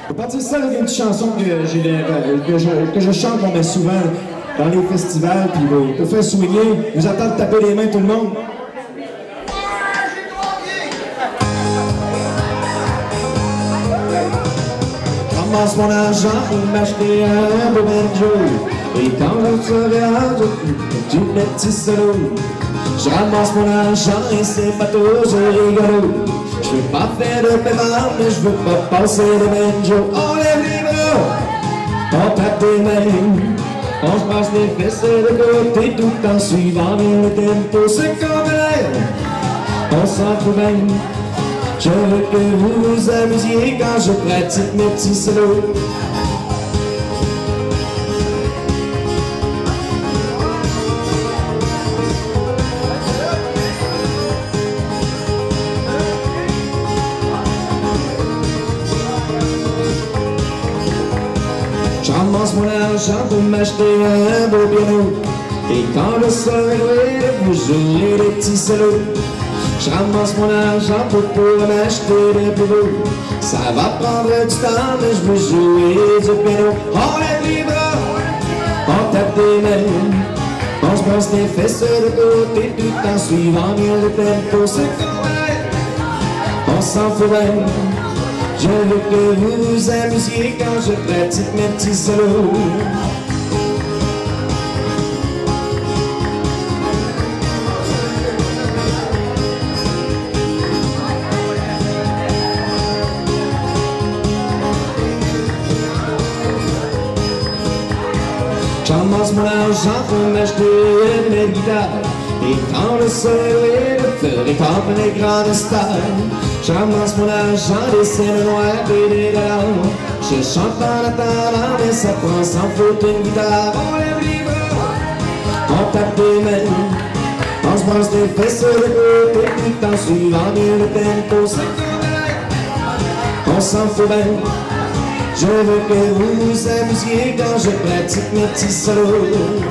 On va partir ça avec une petite chanson que je chante mais souvent dans les festivals, puis pour faire soigner, vous entendre taper les mains tout le monde. Je ramasse mon argent pour m'acheter un beau banjo, et quand je serai rendu du petit solo, je ramasse mon argent et c'est pas toujours rigolo. Je veux pas faire de paiement, mais je veux pas passer de banjo. On lève les bras, on tape des mains, on se passe les fesses de côté tout en suivant bien le tempo. C'est comme l'air, on s'en fout bien. Je veux que vous vous amusiez quand je pratique mes petits solos. Je ramasse mon argent pour m'acheter un beau piano, et quand le soleil est vous jouez des petits solos. Je ramasse mon argent pour m'acheter des plus beaux. Ça va prendre du temps, mais je veux jouer du piano. On lève les bras, on tape des mains, on se passe les fesses de côté tout en suivant bien le tempo. C'est comme on s'en fout bien. Je veux que vous vous amusiez quand je pratique mes petits solos. Je ramasse mon argent pour m'acheter une guitare, et quand le soleil est le comme les grandes stars. Je ramasse mon argent, des scènes noires et des dollars. Je chante en attendant, mais ça prend sans faute une guitare. On lève les bras, on tape des mains, on se brasse des fesses de côté tout en suivant bien le tempo. C'est comme on s'en fout bien. Je veux que vous vous amusiez quand je pratique mes petits solos.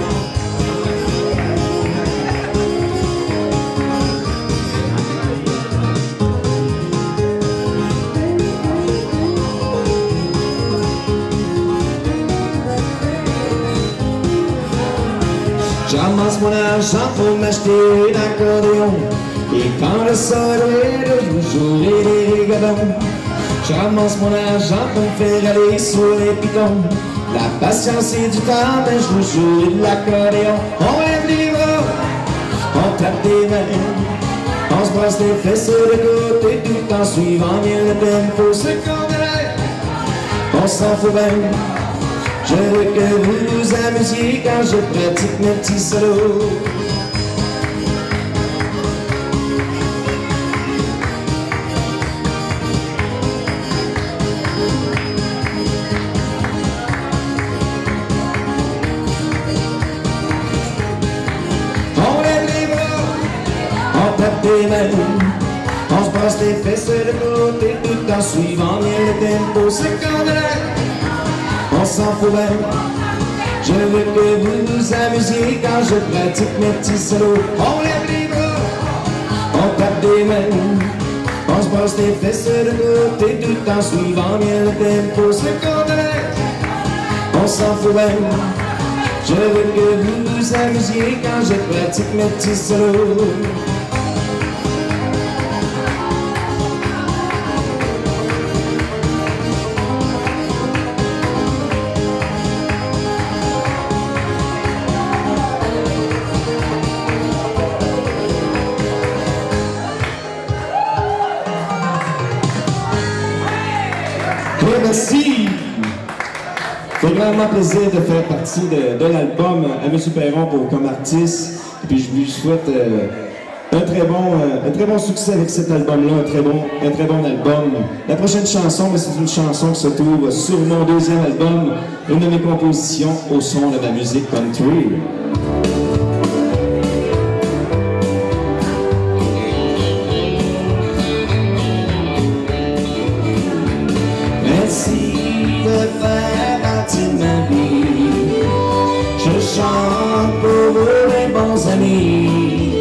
Je ramasse mon argent pour m'acheter un accordéon, et quand le soleil est je jouerai des rigodons. Je ramasse mon argent pour me faire aller sur les pitons. La patience et du temps, mais je veux jouer de l'accordéon. On lève les bras, on tape des mains, on se brasse les fesses de côté tout en suivant bien le tempo. C'est comme l'air, on s'en fout bien. Je veux que vous vous amusiez quand je pratique mes petits solos. Des mains, on se passe les fesses de côté tout en suivant bien le tempo. C'est comme l'air, on s'en fout bien. Je veux que vous vous amusiez quand je pratique mes petits solos. On lève les bras, on tape des mains, on se passe les fesses de côté tout en suivant bien le tempo. C'est comme l'air, on s'en fout bien. Je veux que vous vous amusiez quand je pratique mes petits solos. Merci! C'est vraiment plaisir de faire partie de l'album à M. Perron comme artiste. Et puis je lui souhaite un très bon succès avec cet album-là, un très bon album. La prochaine chanson, c'est une chanson qui se trouve sur mon deuxième album, une de mes compositions au son de la musique country. Merci de faire partie de ma vie. Je chante pour vous les bons amis.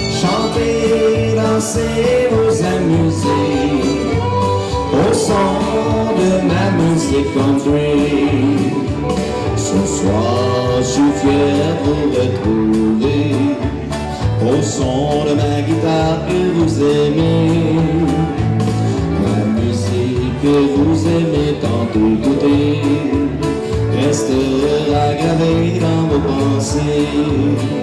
Chanter, danser, vous amuser au son de ma musique country. Ce soir, je suis fier de vous retrouver au son de ma guitare que vous aimez. La musique que vous aimez tant écouter restera gravée dans vos pensées.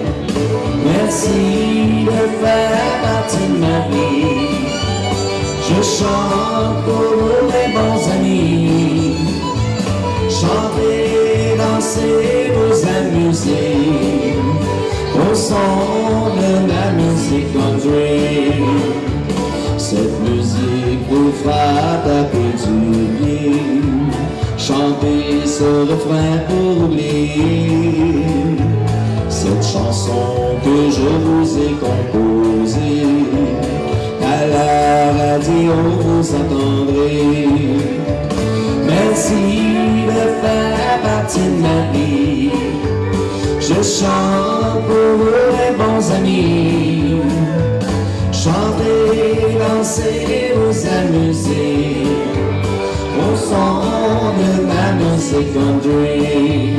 Merci de faire partie de ma vie. Je chante pour mes bons amis. Chanter, danser, vous amuser au son de la musique country. Cette musique vous fera taper du pied. Chantez ce refrain pour oublier cette chanson que je vous ai composée. À la radio vous entendrez. Merci de faire partie de ma vie. Je chante pour les bons amis. Chantez, dansez, vous amuser au son de ma musique country.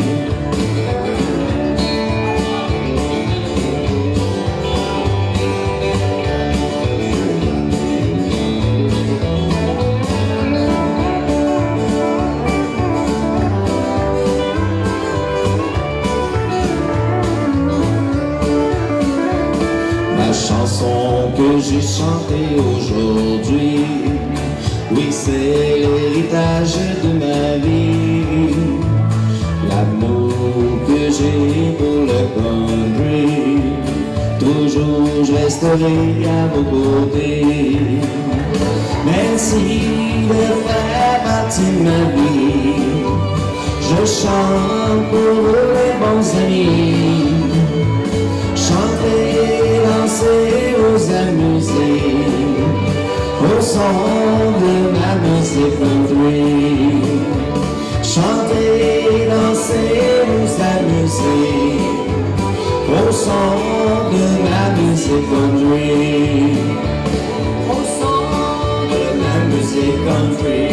La chanson que j'ai chantée aujourd'hui, oui, c'est l'héritage de ma vie. L'amour que j'ai pour le country, toujours je resterai à vos côtés. Merci de faire partie de ma vie. Je chante pour les bons amis. Chantez, dansez, vous amuser au son de ma musique country. Chantez, dansez, vous amuser au son de ma musique country. Au son de ma musique country.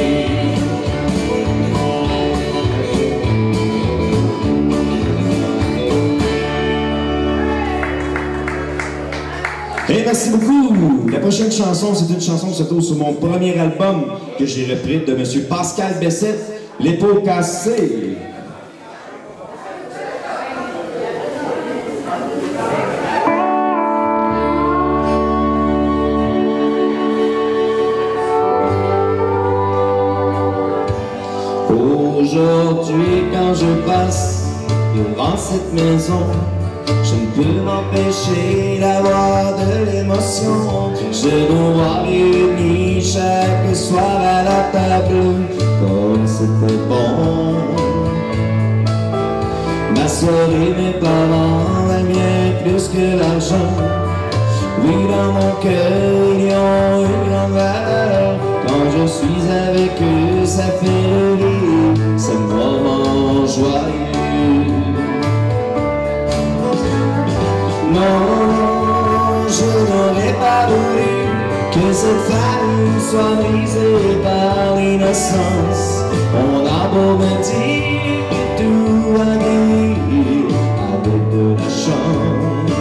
Et merci beaucoup. La prochaine chanson, c'est une chanson qui se trouve sur mon premier album que j'ai repris de M. Pascal Bessette, Les Peaux cassées. Aujourd'hui, quand je passe devant cette maison, je ne peux m'empêcher d'avoir de l'émotion. Je nous vois réunis chaque soir à la table, comme c'était bon. Ma soirée, mes parents, la mienne plus que l'argent. Oui, dans mon cœur, ils ont une grande valeur. Quand je suis avec eux, ça fait rire ce moment joyeux. Non, je n'aurais pas voulu que cette famille soit brisée par l'innocence. On a beau me dire que tout va bien avec de la chance.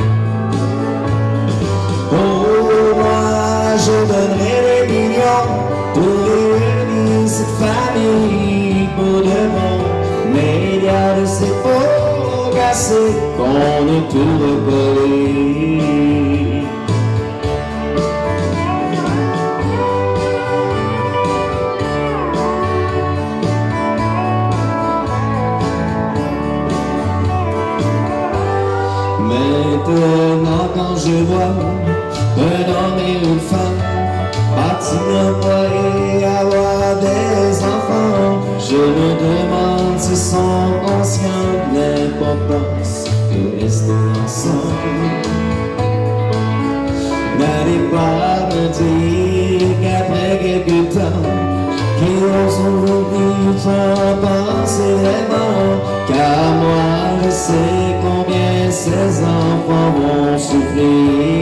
Oh, moi je donnerais des millions pour réunir cette famille pour de bon. Mais il y a de ces peaux cassées qu'on ne tout recoller. Maintenant quand je vois un homme et une femme bâtir un foyer et avoir des enfants, je me demande s'ils sont conscients de l'importance de rester ensemble. N'allez pas me dire qu'après quelques temps qu'ils ont oublié sans penser vraiment, car moi je sais combien ces enfants vont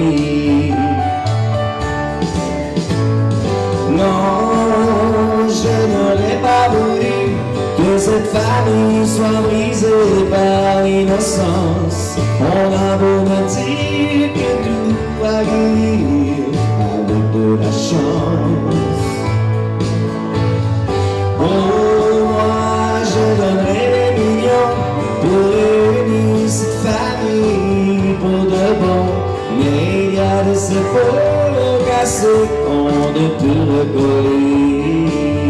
souffrir. Non, je cette famille soit brisée par l'innocence. On a beau me dire que tout va guérir avec de la chance. Oh, moi je donnerais des millions pour réunir cette famille pour de bon. Mais il y a des épaules cassées qu'on ne peut recoller.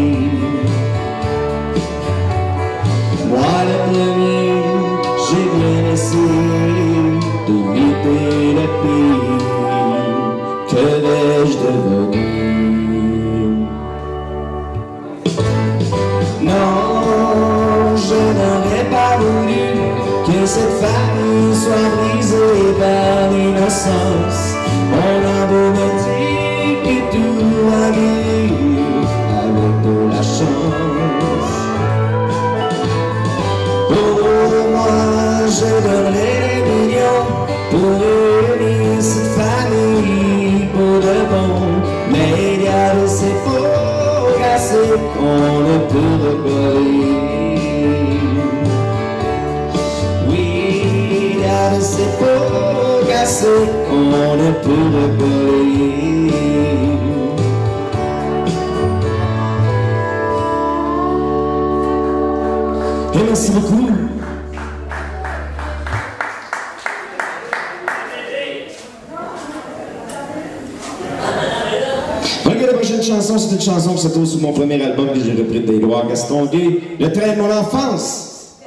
Moi le premier, j'ai bien essayé d'éviter le pire. Que vais-je devenir? Non, je n'aurais pas voulu que cette famille soit brisée par l'innocence. On a beau me dire que tout va guérir avec de la chance. Je donnerais des millions pour réunir cette famille pour de bon. Mais il y a des épaules cassées qu'on ne peut recoller. Oui, il y a des épaules cassées qu'on ne peut recoller. Et merci beaucoup. La prochaine chanson, c'est une chanson qui se trouve sur mon premier album que j'ai repris d'Édouard Gaston-Gay, Le train de mon enfance.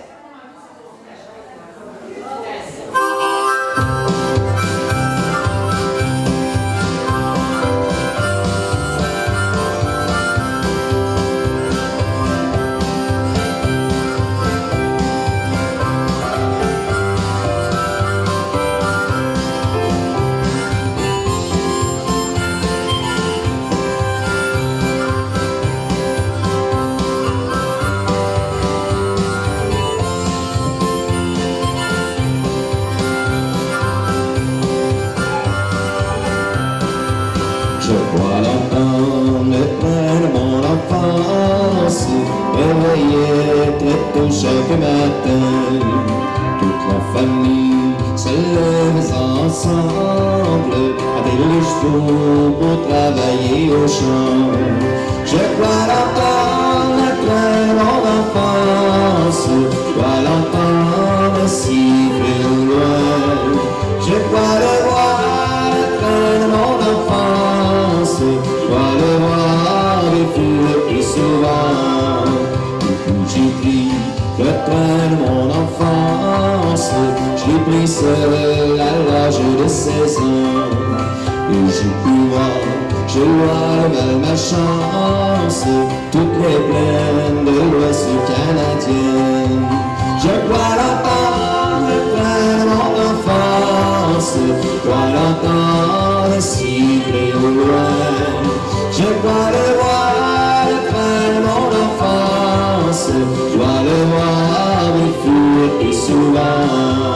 Je crois l'entendre, le train de mon enfance, réveillé très tôt chaque matin. Toute la famille se lève ensemble, avec les chevaux pour travailler au champ. Je crois l'entendre, le train de mon enfance, je crois l'entendre siffler au loin. Je crois le voir, le train de mon enfance, je dois le voir défiler plus souvent. Depuis j'ai pris le train de mon enfance, j'ai pris seul à l'âge de 16 ans. Et j'ai pu voir, je vois le mal ma chance, toutes les plaines de l'Ouest canadien. Je crois l'entendre, le train de mon enfance, je crois l'entendre siffler au loin. Je dois le voir, le train de mon enfance, je dois le voir défiler plus souvent.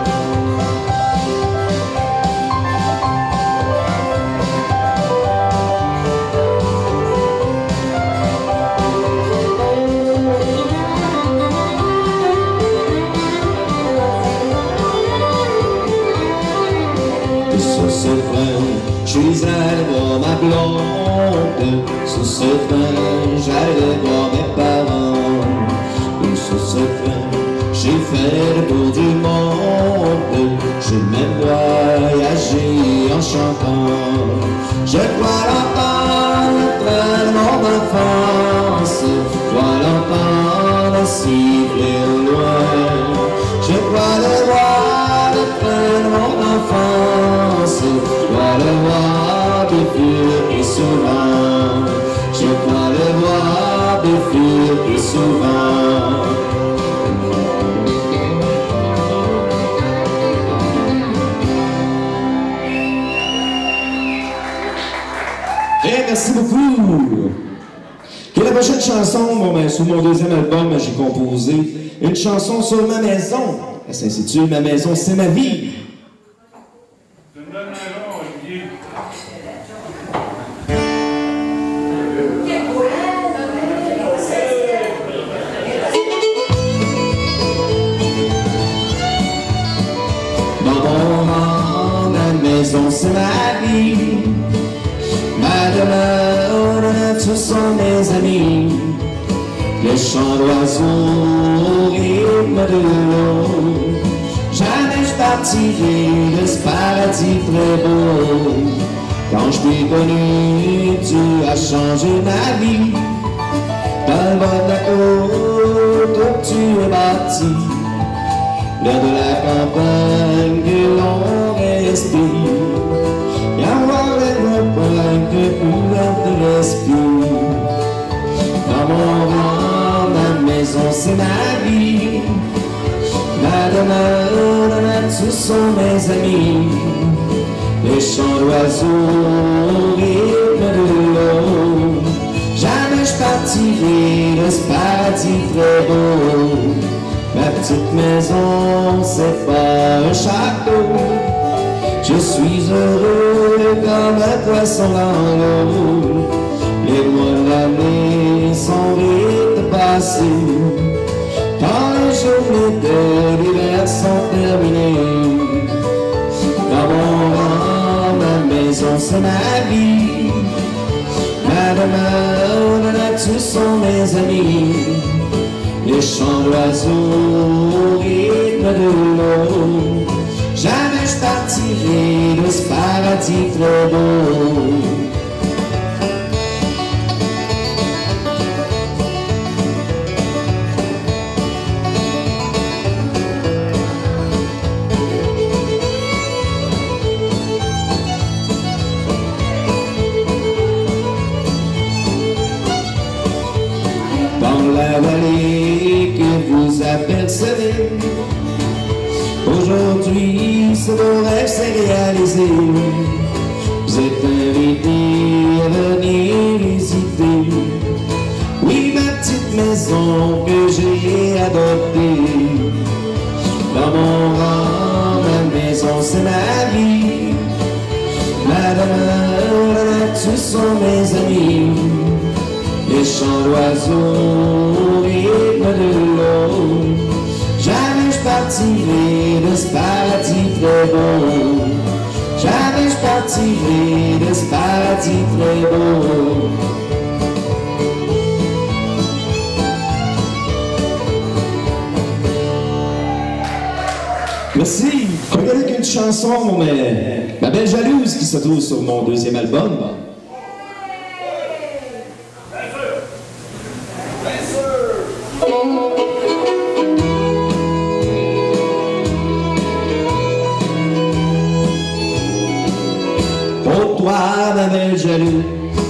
Sur ce train, je suis allé voir ma blonde. Sur ce train, j'allais voir mes parents. Et sur ce train, j'ai fait le tour du monde. J'ai même voyagé en chantant. Je dois l'entendre, le train de mon enfance, je dois l'entendre siffler au loin. Je dois le voir, le train de mon enfance, je dois le voir défiler plus souvent. Je dois le voir défiler plus souvent. Et merci beaucoup. Et la prochaine chanson, bon, ben, sur mon deuxième album, j'ai composé une chanson sur ma maison. Elle s'intitule Ma maison, c'est ma vie. C'est une bonne maison, Olivier. amis, les chants d'oiseaux au rythme de l'eau. Jamais je partirai de ce paradis très beau. Quand je t'ai connu, tu as changé ma vie. Dans le bord de la côte où tu es bâti, l'air de la campagne que l'on respire, et avoir les montagnes que plus respire. Dans mon rang, ma maison c'est ma vie. Ma demeure, la nature sont mes amis. Les chants d'oiseaux au rythme de l'eau. Jamais je partirai de ce paradis très beau. Ma petite maison, c'est pas un château. Je suis heureux comme un poisson dans l'eau. Les mois de l'année sont vite passés. Quand les journées de l'hiver sont terminées. Dans mon rang, ma maison c'est ma vie. Ma demeure, la nature sont mes amis. Les chants d'oiseaux au rythme de l'eau. Jamais je partirai de ce paradis très beau. Dans la vallée que vous apercevez, aujourd'hui ce beau rêve s'est réalisé. Vous êtes invités à venir visiter, oui, ma petite maison que j'ai adoptée. Dans mon rang, ma maison c'est ma vie. Ma demeure, la nature sont mes amis. Les chants d'oiseaux au rythme de l'eau. Jamais je partirai de ce paradis très beau. Jamais je partirai de ce paradis très beau. Merci. Regardez qu'une chanson, mais Ma Belle Jalouse qui se trouve sur mon deuxième album. Pour toi, ma belle jalouse,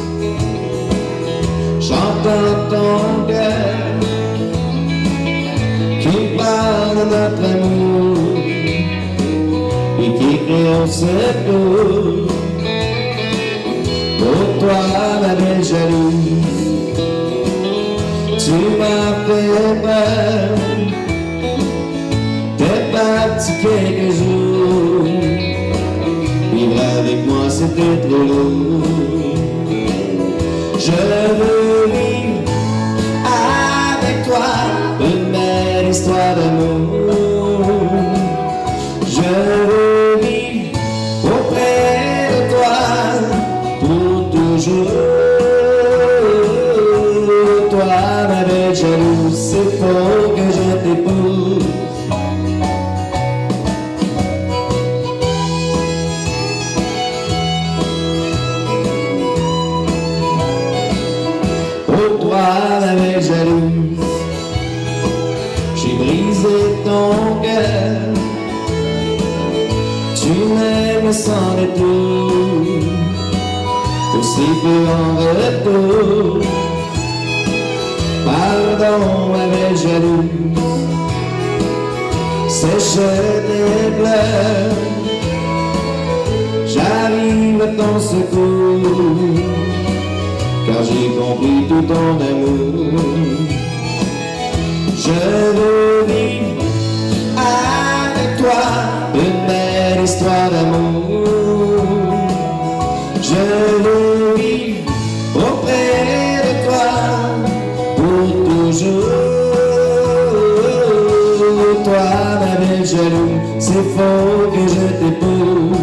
j'entends ton cœur qui parle de notre amour et qui crie au secours. Pour toi, ma belle jalouse, tu m'as fait peur. T'es parti quelques jours. Vivre avec moi c'était trop lourd. Je veux vivre avec toi une belle histoire d'amour. Je veux vivre auprès de toi pour toujours. Toi, ma belle jalouse, c'est faux que je t'épouse. La belle jalouse, j'ai brisé ton cœur. Tu m'aimes sans détour, aussi peu en retour. Pardon, ma belle jalouse, sèche tes pleurs. J'arrive à ton secours, car j'ai compris tout ton amour. Je veux vivre avec toi une belle histoire d'amour. Je veux vivre auprès de toi pour toujours. Toi, ma belle jalouse, c'est faux que je t'épouse.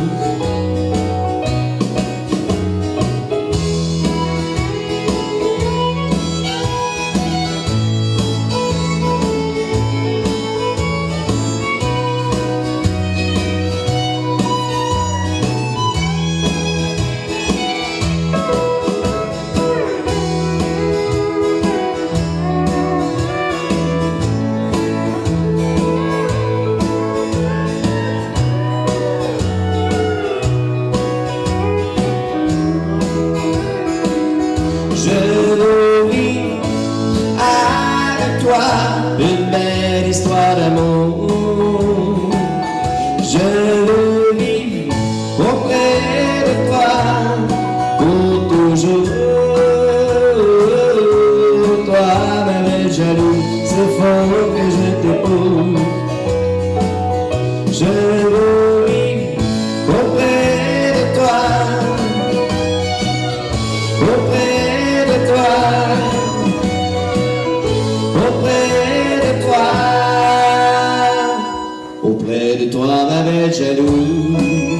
belle jaloux.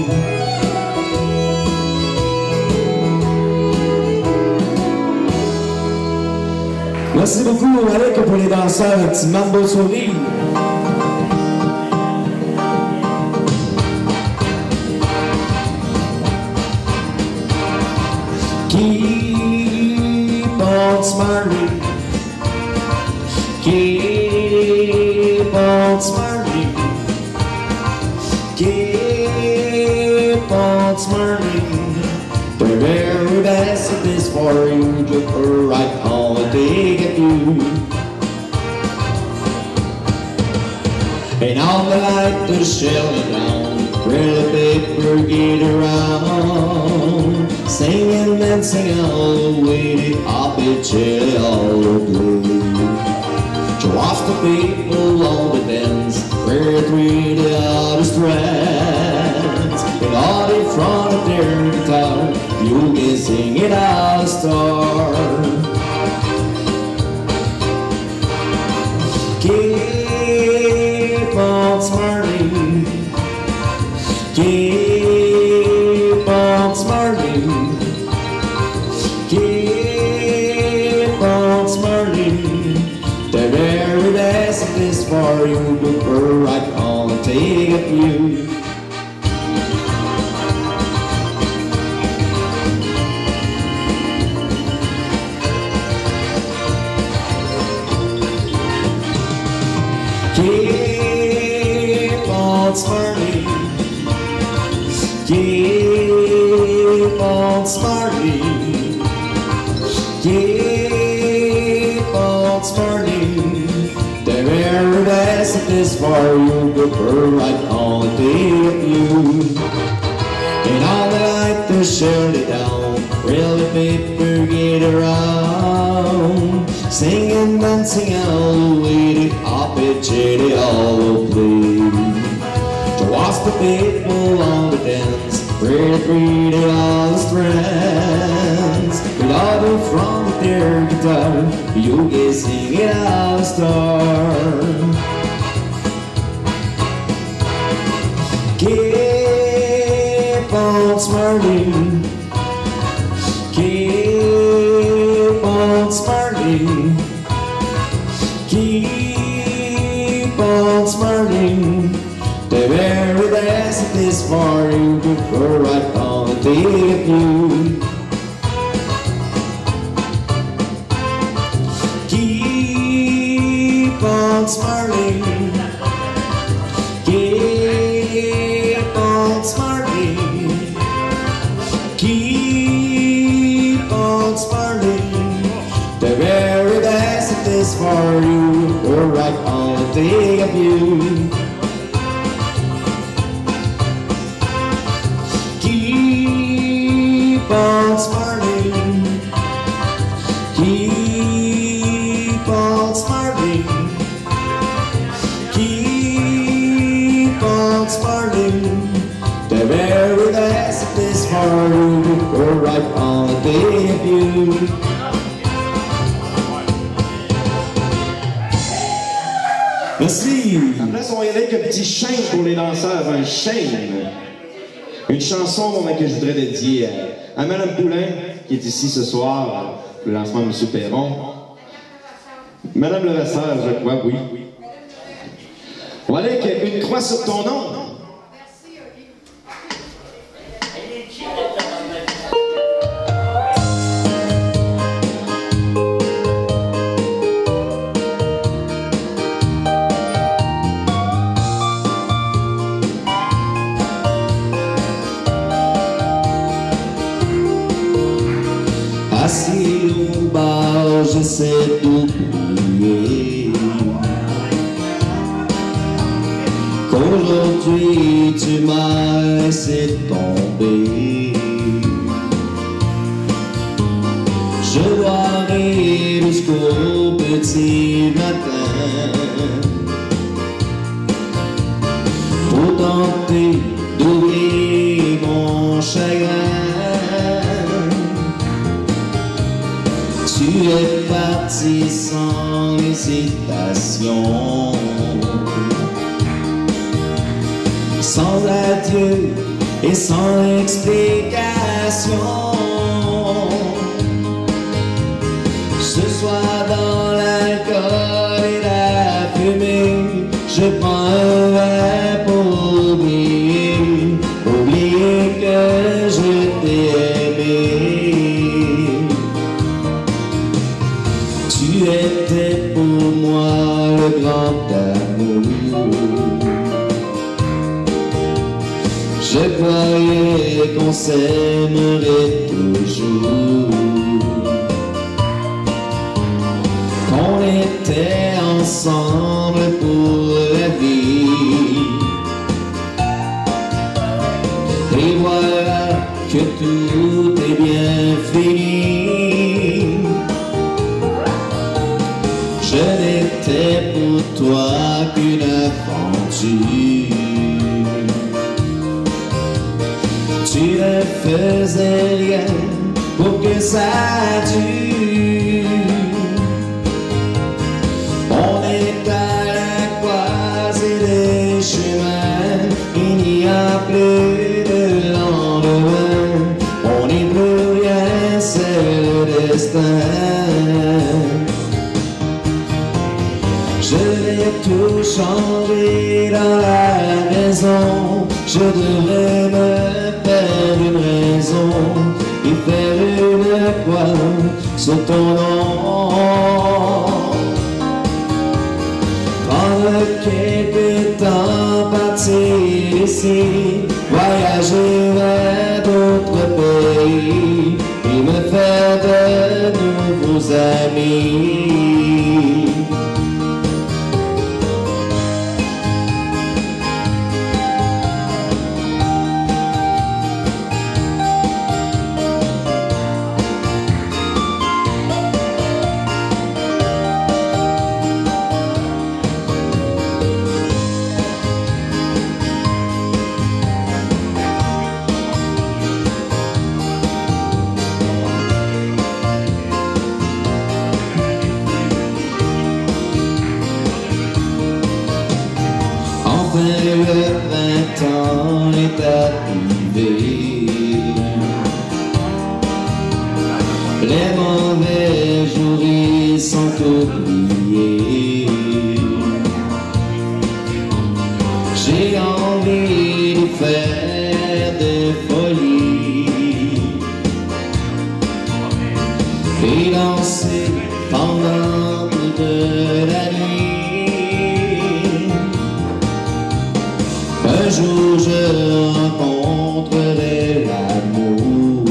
Merci beaucoup, Alec, pour les danseurs, un petit mambo sourire. Keep on smiling. Keep on smiling. Keep on smiling. The very best of this for you, just right on the day of you. And all the light to shell it down, really paper get around, singing and singing all the way to happy chili all the blue. To watch the people on the dance, where three the other strands, and all in front of their guitar, you can sing it out of star. Keep on smiling. Keep on smiling. Keep on smiling. The very best is for you, but we're right on the take of you. Keep on smiling. Keep on smiling. Keep on smiling. The very best is for you, but we're right on the day of you. And all the light to shut it down, really paper get around, singing, dancing all the way to happy chitty all the play. To watch the people on the dance, pretty pretty all the strands, with all the from their guitar, you can sing it out of star. Keep on smiling. Keep on smiling. Keep on smiling. The very best is for you, but we're right on the day of you. Keep on smiling. Keep on smiling. Keep on smiling. The very best is for you, we're right on the day of you. Keep on smiling. Keep on smiling. Keep on smiling. The very best is for you, we're right on the day of you. Merci. Après, on va y aller avec un petit chêne pour les danseurs, un chêne. Une chanson que je voudrais dédier à Madame Poulain, qui est ici ce soir, le lancement de M. Perron. Madame Levasseur, je crois, oui. On va aller avec Une croix sur ton nom. Assis au bar, j'essaie d'oublier qu'aujourd'hui tu m'as laissé tomber. Je boirai jusqu'au petit matin pour tenter d'oublier mon chagrin. Tu es parti sans hésitation, sans adieu et sans explication. Ce soir dans l'alcool et la fumée, je prends un verre pour oublier, oublier que je t'ai aimé. Tu étais pour moi le grand amour. Je croyais qu'on s'aimerait toujours, qu'on était ensemble pour la vie. Et voilà que tout est bien fini. Je n'étais pour toi qu'une aventure. Tu ne faisais rien pour que ça dure. On est à la croisée des chemins, il n'y a plus de lendemain. On n'est plus rien, c'est le destin. Je vais tout changer dans la maison. Je devrais me faire une raison et faire une croix sur ton nom. Prendre quelques temps, partir ici, voyager vers d'autres pays et me faire de nouveaux amis. Le 20 ans est arrivé. Les mauvais jours ils sont oubliés. J'ai envie de faire des folies et danser pendant toute la nuit. Un jour je rencontrerai l'amour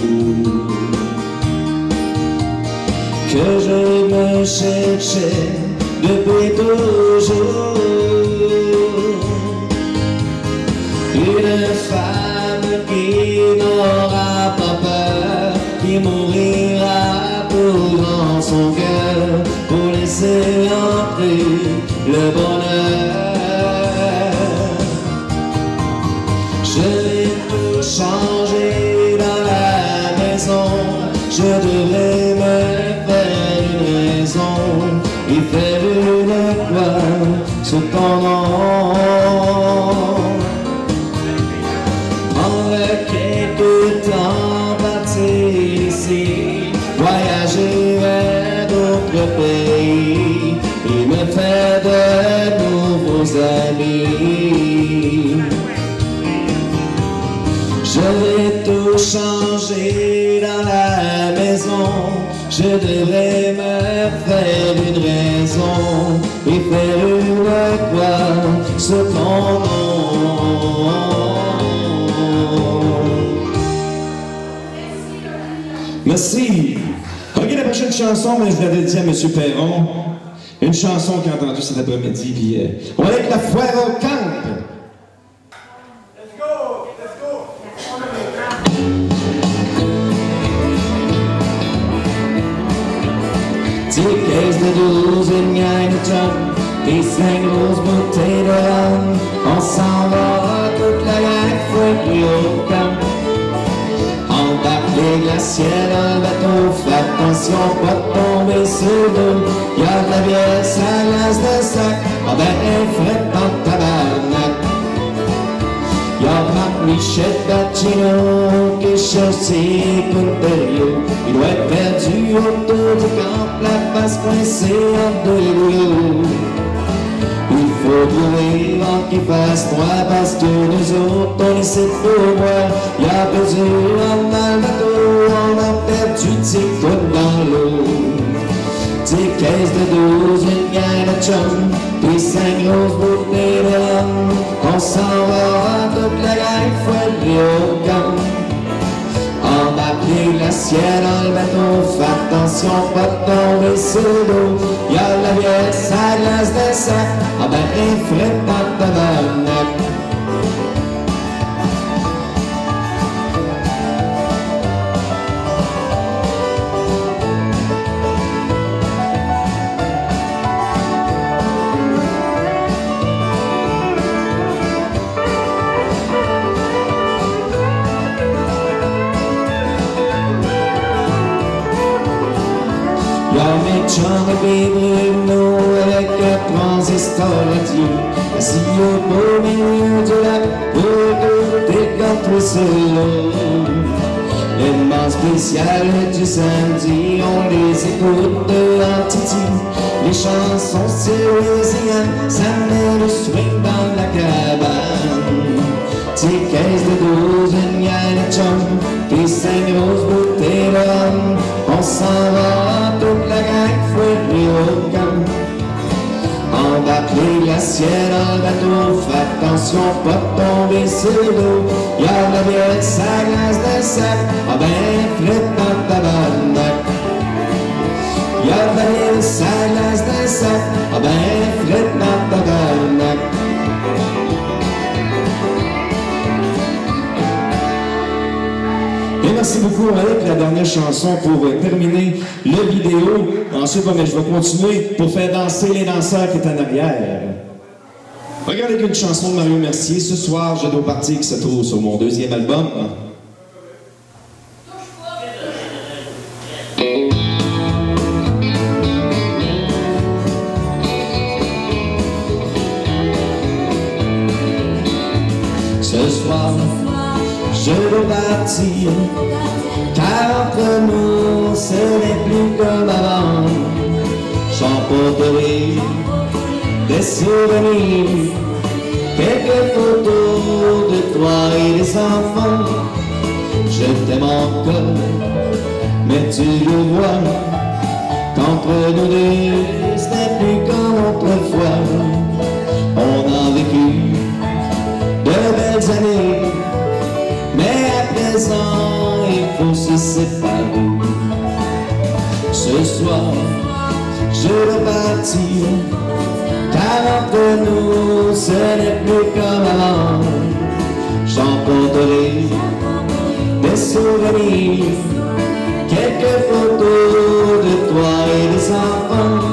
que je me cherchais depuis toujours. Une femme qui n'aura pas peur, qui mourira pour dans son cœur, pour laisser entrer le bonheur. Je vais tout changer dans la maison. Je devrais me faire une raison et faire une croix sur ton nom. Prendre quelques temps, partir ici, voyager vers d'autres pays et me faire de nouveaux amis. Je vais tout changer dans la maison. Je devrais me faire une raison et faire une croix sur ton nom. Merci. Ok, la prochaine chanson, mais je l'avais dit à M. Perron. Une chanson qu'il a entendue cet après-midi. Puis, on va aller avec la foire au camp. Des caisses de 12 et une gang de chums, des 5 grosses bouteilles de rhum. On s'en va toute la gang fouille au camp. Embarque les glaciers dans le bateau, fais attention pas de tomber sur le dos. Y'a de la bière, ça glace de sac, ah ben elle ferait pas de tabarnak. Michel Bacino qui cherche ses contérieux. Il doit être perdu autour du camp, la face coincée en deux boulots. Il faut trouver vent qui fasse noir parce que nous autres on essaie de pouvoir. Il a perdu en mal bateau, on a perdu tes côtes dans l'eau. Tes caisses de 12, une gagne de chum, tes 5 grosses bouteilles de rhum. On s'en va toute la gang, faut au camp. Embarquer la sienne dans le bateau, fais attention, pas de tomber sur le dos. Y'a la vieille, ça glace des sacs, ah ben, effraie pas de tabarnak. Chant de Bruno avec un transistor radio, assis au beau milieu du lac pour écouter contre solo. Les moments spéciales du samedi, on les écoute en titi. Les chansons syriennes, ça met le swing dans la cabane. Tes caisses de 12, une gagne de chum, tes 5 grosses bouteilles de rhum. On s'en va toute la gang, fouet au camp. Embarquer la sienne dans le bateau, fais attention, pas de tomber sur le dos. Y'a la vieille, ça glace des sacs, ah ben, flip dans ta tabarnak. Y'a la vieille, ça glace des sacs, ah ben, flip dans ta tabarnak. Et merci beaucoup avec la dernière chanson pour terminer la vidéo. Ensuite, je vais continuer pour faire danser les danseurs qui sont en arrière. Regardez une chanson de Mario Mercier. Ce soir, je dois partir qui se trouve sur mon 2e album. Ce soir, je dois partir, car entre nous, ce n'est plus comme avant. J'emporterai des souvenirs, quelques photos de toi et des enfants. Je t'aime encore, mais tu le vois, qu'entre nous deux, ce n'est plus comme autrefois. On a vécu de belles années, mais à présent, il faut se séparer. Ce soir, je dois partir, car entre nous, ce n'est plus comme avant. J'emporterai des souvenirs, quelques photos de toi et des enfants.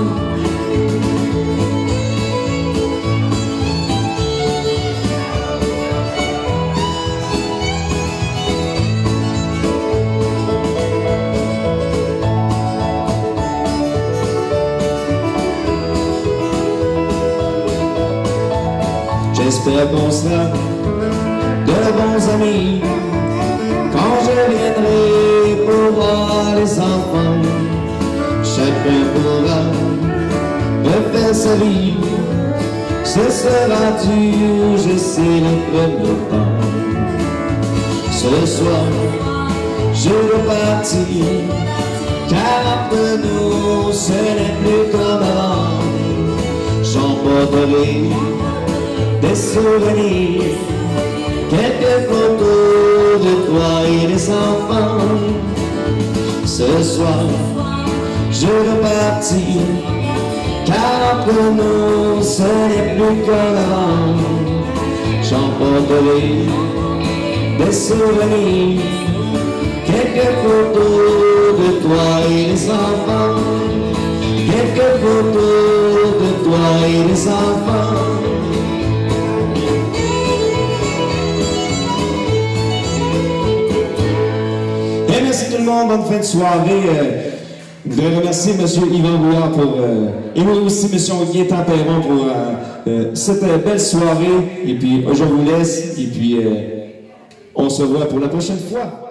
J'espère qu'on sera de bons amis quand je viendrai pour voir les enfants. Chacun pourra refaire sa vie, ce sera dur, je sais, le premier temps. Ce soir, je dois partir, car entre nous, ce n'est plus comme avant. J'emporterai des souvenirs, quelques photos de toi et des enfants. Ce soir, je dois partir, car entre nous, ce n'est plus comme avant. J'emporterai des souvenirs, quelques photos de toi et des enfants. Quelques photos de toi et des enfants. Merci tout le monde, bonne fin de soirée. Je voudrais remercier M. Yvan Bouillard et aussi M. Gaétan Perron pour cette belle soirée. Et puis, je vous laisse. Et puis, On se voit pour la prochaine fois.